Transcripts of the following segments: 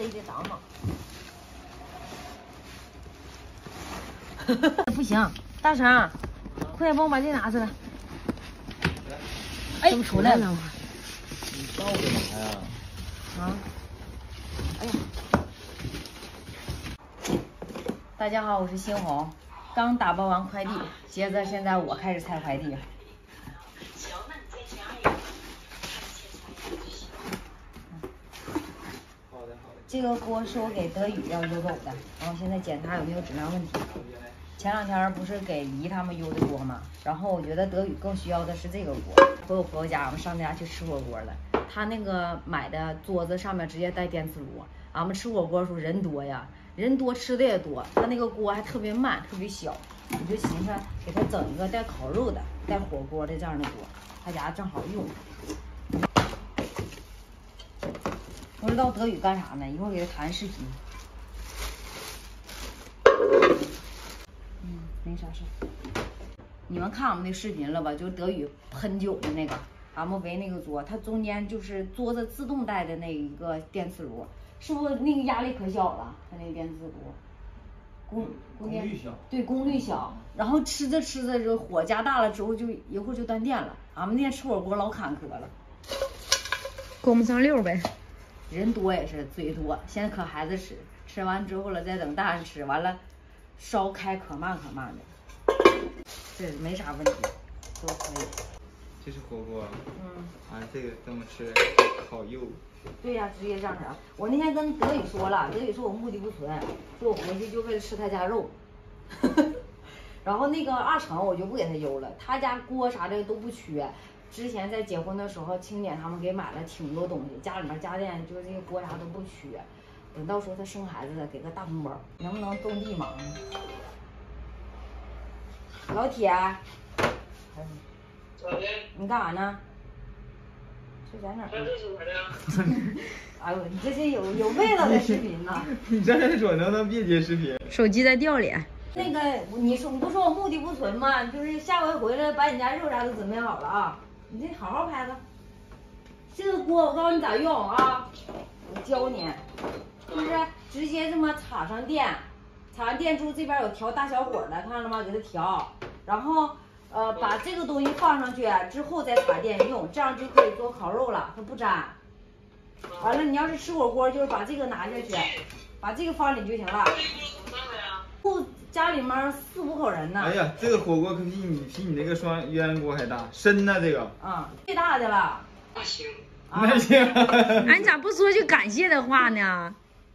塞的当当。不行，大成，快点帮我把这拿出来。哎，怎么出来了？ 你倒干啥呀？ 啊！哎呀！大家好，我是新红，刚打包完快递，接着现在我开始拆快递。这个锅是我给德宇要邮走的，然后现在检查有没有质量问题。前两天不是给姨他们邮的锅嘛，然后我觉得德宇更需要的是这个锅。回我婆婆家，我们上他家去吃火锅了。他那个买的桌子上面直接带电磁炉，俺们吃火锅的时候人多呀，人多吃的也多，他那个锅还特别慢，特别小。我就寻思给他整一个带烤肉的、带火锅的这样的锅，他家正好用。不知道德宇干啥呢？一会儿给他谈视频。没啥事。你们看我们那视频了吧？就是德宇喷酒的那个，俺们围那个桌，它中间就是桌子自动带的那一个电磁炉，是不是那个压力可小了？它那个电磁炉，功率小，对，功率小。然后吃着吃着，这火加大了之后，就一会儿就断电了。俺们那天吃火锅老坎坷了， 供不上溜呗。 人多也是嘴多，先可孩子吃，吃完之后了再等大人吃，完了烧开可慢可慢的，这没啥问题，都可以。 这是火锅，这个这么吃好肉。 对呀，直接这样式。我那天跟德宇说了，德宇说我目的不纯，说我回去就为了吃他家肉。然后那个二成我就不给他邮了，他家锅啥的都不缺。之前在结婚的时候，青姐他们给买了挺多东西，家里面家电就是这个锅啥都不缺。等到时候他生孩子了，给个大红包，能不能种地忙呢？老铁，你干啥呢？这在哪儿？哎呦，你这是有味道的视频呢。 你这还说能别接视频？ 手机在掉脸。 那个你不说我目的不纯吗？就是下回回来把你家肉啥都准备好了啊，你这好好拍着。这个锅我告诉你咋用啊，我教你，就是直接这么插上电，插上电之后这边有调大小火的，看到了吗？给它调，然后把这个东西放上去之后再插电用，这样就可以做烤肉了，它不粘。完了，你要是吃火锅，就是把这个拿下去，把这个放里就行了。不，家里面4、5口人呢。 哎呀，这个火锅可比你那个鸳鸯锅还大，深呐这个。 最大的了。 那行。 那行。 哎，你咋不说句感谢的话呢？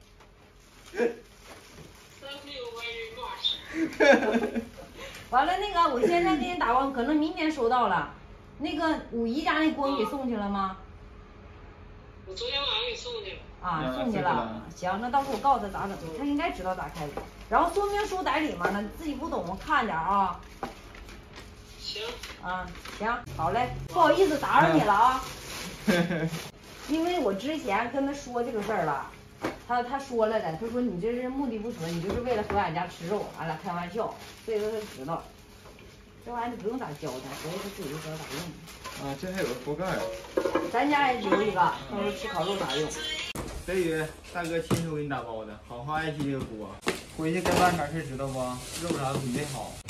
完了，那个我现在给你打包，可能明天收到了。那个五姨家那锅你给送去了吗？ 我昨天晚上给送去了。 送去了。行，那到时候我告诉他咋整，他应该知道咋开的。然后说明书在里面呢，你自己不懂看点啊。 行。 行，好嘞，不好意思打扰你了啊。因为我之前跟他说这个事儿了，他说了的，他说你这是目的不纯，你就是为了回俺家吃肉，俺俩开玩笑，所以说他知道。这玩意儿不用咋教他，所以他自己就知道咋用。 这还有个锅盖。 咱家也留一个，到时候吃烤肉咋用。 德宇，大哥亲手给你打包的，好好爱惜这个锅。回去该办点事知道不？肉啥准备好。